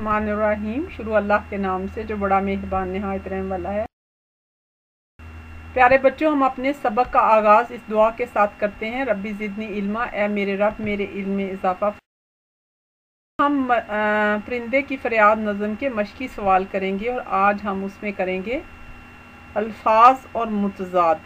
बिस्मिल्लाहिर्रहमानिर्रहीम। शुरू अल्लाह के नाम से जो बड़ा मेहरबान निहायत रहम वाला है। प्यारे बच्चों, हम अपने सबक का आगाज़ इस दुआ के साथ करते हैं, रब्बी ज़िदनी इल्मा, ए मेरे रब मेरे इल्म में इजाफ़ा। हम परिंदे की फरियाद नज़म के मशकी सवाल करेंगे और आज हम उसमें करेंगे अल्फाज और मुतज़ाद।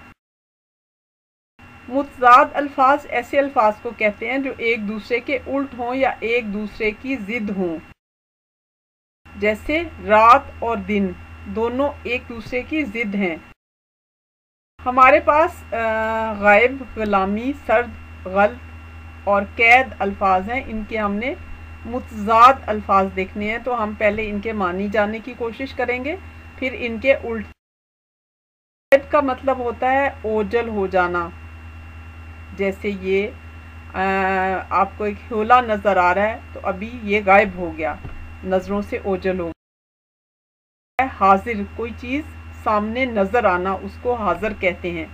मुतज़ाद अल्फाज ऐसे अल्फाज को कहते हैं जो एक दूसरे के उल्ट हों या एक दूसरे की ज़िद हों। जैसे रात और दिन दोनों एक दूसरे की ज़िद हैं। हमारे पास गायब, गुलामी, सर्द, गल्त और कैद अल्फाज हैं। इनके हमने मुतज़ाद अल्फाज देखने हैं, तो हम पहले इनके मानी जानने की कोशिश करेंगे, फिर इनके उल्ट। गायब का मतलब होता है ओझल हो जाना। जैसे ये आपको एक शोला नज़र आ रहा है तो अभी ये गायब हो गया, नज़रों से ओझल हो गया। हाजिर, कोई चीज़ सामने नज़र आना, उसको हाजिर कहते हैं।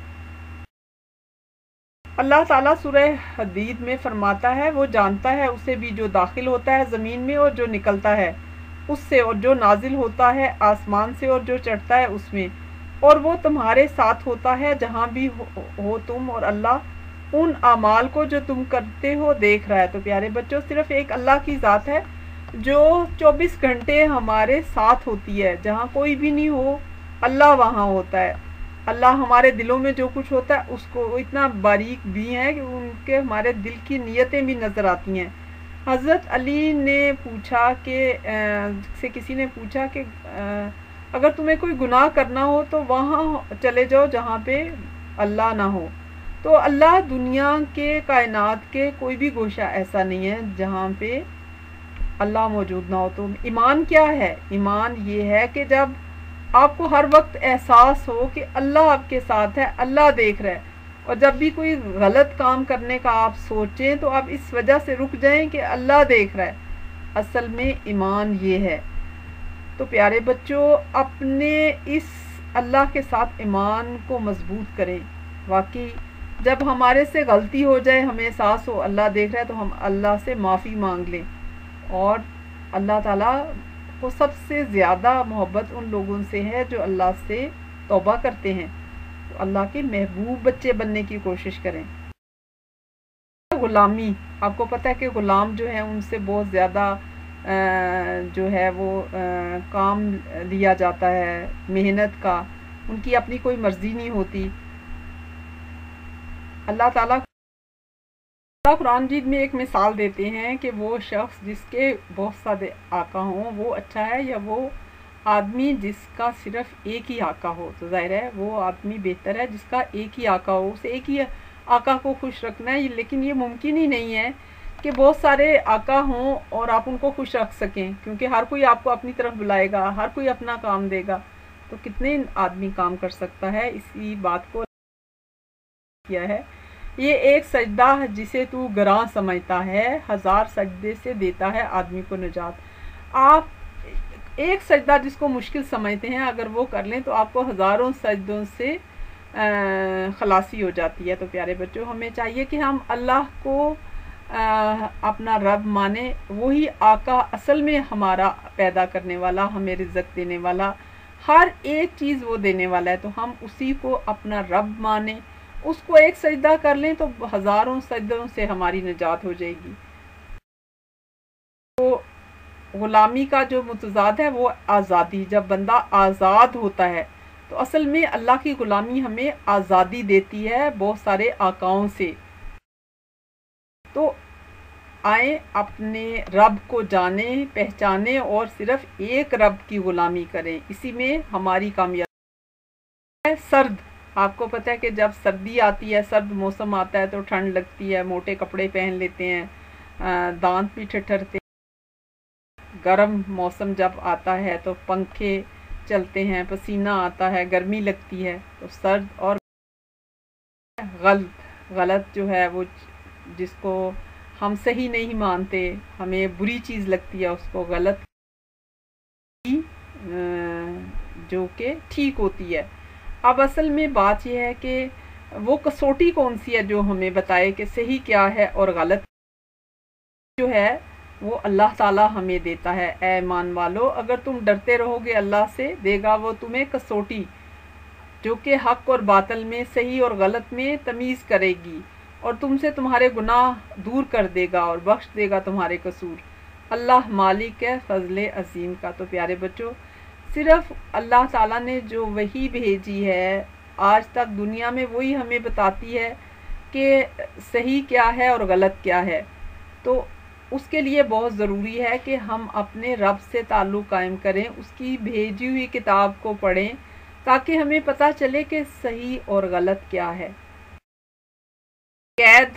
अल्लाह ताला सूरह हदीद में फरमाता है, वो जानता है उसे भी जो दाखिल होता है ज़मीन में और जो निकलता है उससे, और जो नाजिल होता है आसमान से और जो चढ़ता है उसमें, और वो तुम्हारे साथ होता है जहाँ भी हो तुम, और अल्लाह उन अमाल को जो तुम करते हो देख रहा है। तो प्यारे बच्चों, सिर्फ एक अल्लाह की ज़ात है जो 24 घंटे हमारे साथ होती है। जहाँ कोई भी नहीं हो, अल्लाह वहाँ होता है। अल्लाह हमारे दिलों में जो कुछ होता है उसको, वो इतना बारीक भी हैं कि उनके हमारे दिल की नीयतें भी नज़र आती हैं। हज़रत अली ने पूछा कि से किसी ने पूछा कि अगर तुम्हें कोई गुनाह करना हो तो वहाँ चले जाओ जहाँ पे अल्लाह ना हो। तो अल्लाह, दुनिया के कायनात के कोई भी गोशा ऐसा नहीं है जहाँ पे अल्लाह मौजूद ना हो। तो ईमान क्या है? ईमान ये है कि जब आपको हर वक्त एहसास हो कि अल्लाह आपके साथ है, अल्लाह देख रहा है, और जब भी कोई गलत काम करने का आप सोचें तो आप इस वजह से रुक जाएं कि अल्लाह देख रहा है। असल में ईमान ये है। तो प्यारे बच्चों, अपने इस अल्लाह के साथ ईमान को मजबूत करें। वाकई जब हमारे से गलती हो जाए, हमें एहसास हो अल्लाह देख रहा है, तो हम अल्लाह से माफ़ी मांग लें। और अल्लाह ताला को सबसे ज़्यादा मोहब्बत उन लोगों से है जो अल्लाह से तौबा करते हैं। तो अल्लाह के महबूब बच्चे बनने की कोशिश करें। ग़ुलामी, आपको पता है कि ग़ुलाम जो है उनसे बहुत ज़्यादा जो है वो काम लिया जाता है, मेहनत का, उनकी अपनी कोई मर्ज़ी नहीं होती। अल्लाह ताला कुरान मजीद में एक मिसाल देते हैं कि वो शख्स जिसके बहुत सारे आका हों वो अच्छा है, या वो आदमी जिसका सिर्फ एक ही आका हो। तो ज़ाहिर है वो आदमी बेहतर है जिसका एक ही आका हो, उसे एक ही आका को खुश रखना है। लेकिन ये मुमकिन ही नहीं है कि बहुत सारे आका हों और आप उनको खुश रख सकें, क्योंकि हर कोई आपको अपनी तरफ बुलाएगा, हर कोई अपना काम देगा। तो कितने आदमी काम कर सकता है? इसी बात को किया है, ये एक सजदा जिसे तू गरां समझता है, 1000 सजदे से देता है आदमी को निजात। आप एक सजदा जिसको मुश्किल समझते हैं, अगर वो कर लें तो आपको हज़ारों सजदों से खलासी हो जाती है। तो प्यारे बच्चों, हमें चाहिए कि हम अल्लाह को अपना रब माने। वही आका असल में हमारा पैदा करने वाला, हमें रिज़्क़ देने वाला, हर एक चीज़ वो देने वाला है। तो हम उसी को अपना रब माने, उसको एक सजदा कर लें तो हज़ारों सजदों से हमारी निजात हो जाएगी। तो ग़ुलामी का जो मुतज़ाद है वो आज़ादी। जब बंदा आज़ाद होता है तो असल में अल्लाह की ग़ुलामी हमें आज़ादी देती है बहुत सारे आकाओं से। तो आए अपने रब को जाने, पहचाने और सिर्फ एक रब की ग़ुलामी करें, इसी में हमारी कामयाबी है। सर्द, आपको पता है कि जब सर्दी आती है, सर्द मौसम आता है तो ठंड लगती है, मोटे कपड़े पहन लेते हैं, दांत भी ठिठुरते हैं। गर्म मौसम जब आता है तो पंखे चलते हैं, पसीना आता है, गर्मी लगती है। तो सर्द और गलत जो है वो जिसको हम सही नहीं मानते, हमें बुरी चीज़ लगती है, उसको गलत जो कि ठीक होती है। अब असल में बात यह है कि वो कसौटी कौन सी है जो हमें बताए कि सही क्या है और गलत जो है। वो अल्लाह ताला हमें देता है। ऐ ईमान वालो, अगर तुम डरते रहोगे अल्लाह से, देगा वो तुम्हें कसौटी जो कि हक और बातिल में, सही और गलत में तमीज़ करेगी, और तुमसे तुम्हारे गुनाह दूर कर देगा और बख्श देगा तुम्हारे कसूर। अल्लाह मालिक है फजले अजीम का। तो प्यारे बच्चों, सिर्फ अल्लाह ताला ने जो वही भेजी है आज तक दुनिया में, वही हमें बताती है कि सही क्या है और गलत क्या है। तो उसके लिए बहुत ज़रूरी है कि हम अपने रब से ताल्लुक़ कायम करें, उसकी भेजी हुई किताब को पढ़ें, ताकि हमें पता चले कि सही और गलत क्या है। कैद,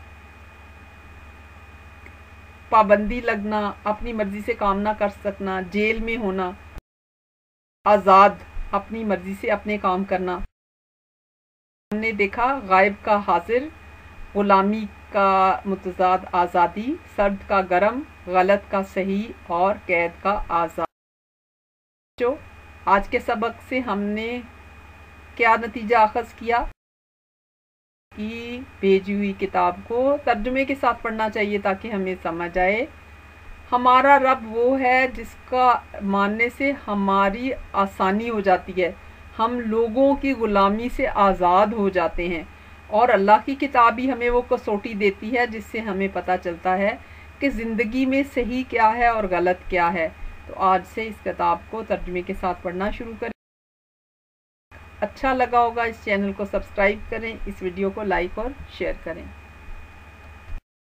पाबंदी लगना, अपनी मर्जी से काम ना कर सकना, जेल में होना, आज़ाद, अपनी मर्जी से अपने काम करना। हमने देखा गायब का हाजिर, गुलामी का मुतज़ाद आज़ादी, सर्द का गरम, गलत का सही और कैद का आज़ाद। जो आज के सबक से हमने क्या नतीजा अखज़ किया कि भेजी हुई किताब को तर्जुमे के साथ पढ़ना चाहिए ताकि हमें समझ आए। हमारा रब वो है जिसका मानने से हमारी आसानी हो जाती है, हम लोगों की ग़ुलामी से आज़ाद हो जाते हैं, और अल्लाह की किताब ही हमें वो कसौटी देती है जिससे हमें पता चलता है कि ज़िंदगी में सही क्या है और गलत क्या है। तो आज से इस किताब को तर्जुमे के साथ पढ़ना शुरू करें। अच्छा लगा होगा इस चैनल को सब्सक्राइब करें, इस वीडियो को लाइक और शेयर करें।